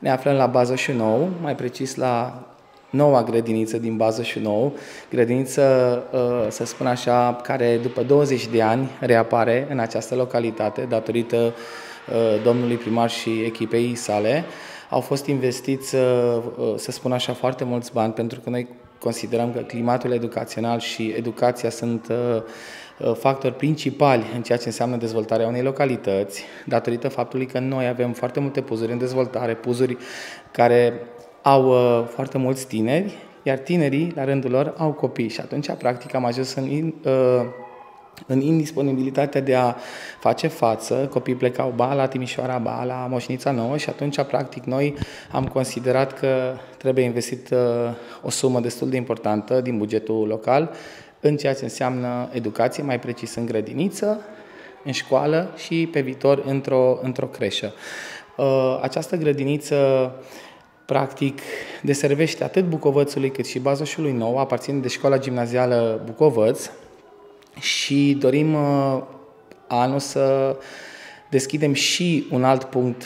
Ne aflăm la Bazășu-Nou, mai precis la noua grădiniță din Bazășu-Nou, grădiniță, să spun așa, care după 20 de ani reapare în această localitate datorită domnului primar și echipei sale. Au fost investiți, să spun așa, foarte mulți bani, pentru că noi considerăm că climatul educațional și educația sunt factori principali în ceea ce înseamnă dezvoltarea unei localități, datorită faptului că noi avem foarte multe puzuri în dezvoltare, puzuri care au foarte mulți tineri, iar tinerii, la rândul lor, au copii și atunci, practic, am ajuns în indisponibilitatea de a face față. Copiii plecau ba la Timișoara, ba la Moșnița Nouă și atunci, practic, noi am considerat că trebuie investit o sumă destul de importantă din bugetul local în ceea ce înseamnă educație, mai precis în grădiniță, în școală și pe viitor într-o creșă. Această grădiniță practic deservește atât Bucovățului cât și Bazășului Nou, aparține de școala gimnazială Bucovăț și dorim anul să deschidem și un alt punct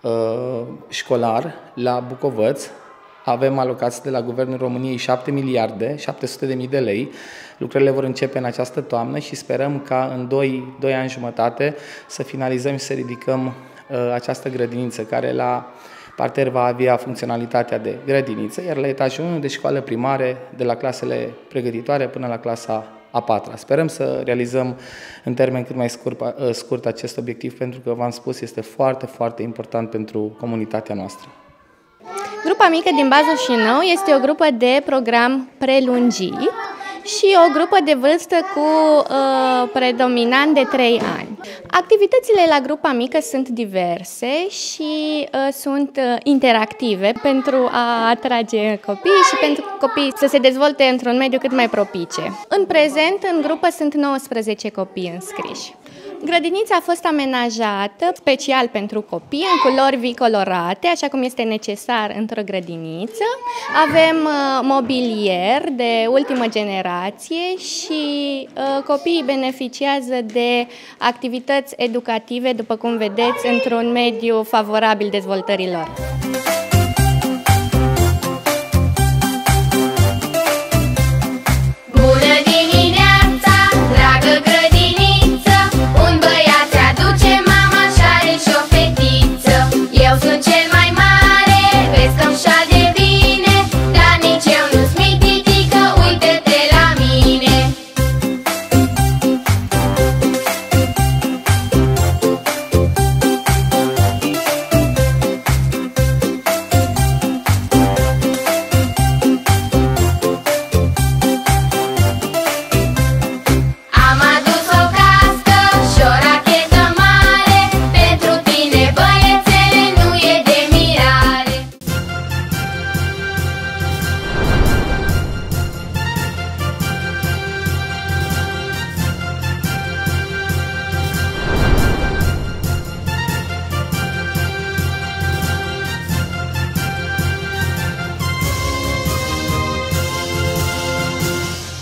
școlar la Bucovăț. Avem alocați de la Guvernul României 7 miliarde, 700.000 de lei. Lucrările vor începe în această toamnă și sperăm ca în 2 ani jumătate să finalizăm și să ridicăm această grădiniță, care la parter va avea funcționalitatea de grădiniță, iar la etajul 1 de școală primare, de la clasele pregătitoare până la clasa a 4-a. Sperăm să realizăm în termen cât mai scurt acest obiectiv, pentru că, v-am spus, este foarte, foarte important pentru comunitatea noastră. Grupa mică din Bazășu-Nou este o grupă de program prelungit și o grupă de vârstă cu predominant de 3 ani. Activitățile la grupa mică sunt diverse și sunt interactive pentru a atrage copiii și pentru copiii să se dezvolte într-un mediu cât mai propice. În prezent, în grupă sunt 19 copii înscriși. Grădinița a fost amenajată special pentru copii, în culori vii colorate, așa cum este necesar într-o grădiniță. Avem mobilier de ultimă generație și copiii beneficiază de activități educative, după cum vedeți, într-un mediu favorabil dezvoltării lor.